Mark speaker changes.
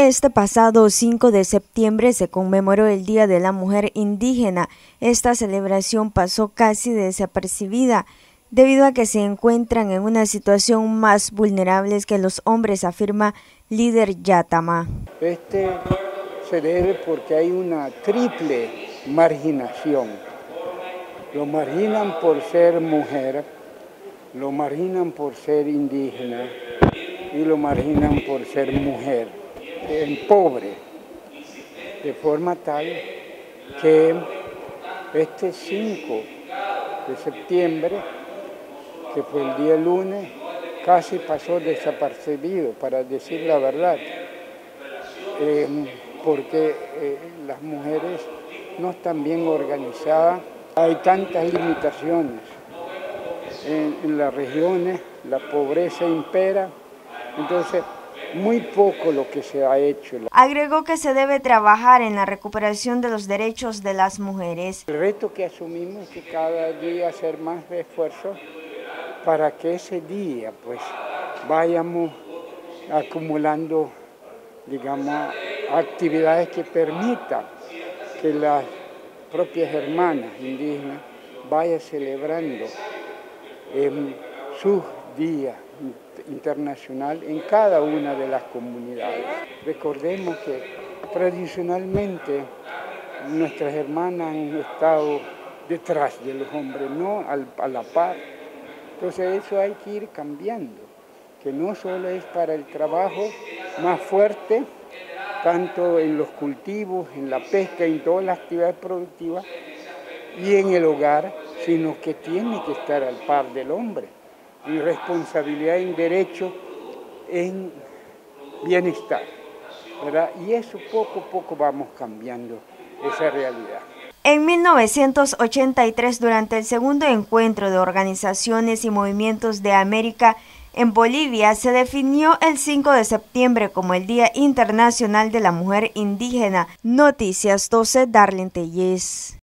Speaker 1: Este pasado 5 de septiembre se conmemoró el Día de la Mujer Indígena. Esta celebración pasó casi desapercibida debido a que se encuentran en una situación más vulnerable que los hombres, afirma líder Yatama.
Speaker 2: Se debe porque hay una triple marginación. Lo marginan por ser mujer, lo marginan por ser indígena y lo marginan por ser mujer, pobre, de forma tal que este 5 de septiembre, que fue el día lunes, casi pasó desapercibido, para decir la verdad, porque las mujeres no están bien organizadas, hay tantas limitaciones en las regiones, la pobreza impera, entonces muy poco lo que se ha hecho.
Speaker 1: Agregó que se debe trabajar en la recuperación de los derechos de las mujeres.
Speaker 2: El reto que asumimos es que cada día hacer más esfuerzo para que ese día pues vayamos acumulando, digamos, actividades que permitan que las propias hermanas indígenas vayan celebrando su día internacional en cada una de las comunidades. Recordemos que tradicionalmente nuestras hermanas han estado detrás de los hombres, no a la par. Entonces eso hay que ir cambiando, que no solo es para el trabajo más fuerte, tanto en los cultivos, en la pesca, en todas las actividades productivas y en el hogar, sino que tiene que estar al par del hombre, en responsabilidad, en derecho, en bienestar, ¿verdad? Y eso poco a poco vamos cambiando esa realidad.
Speaker 1: En 1983, durante el segundo encuentro de organizaciones y movimientos de América en Bolivia, se definió el 5 de septiembre como el Día Internacional de la Mujer Indígena. Noticias 12, Darlene Tellez.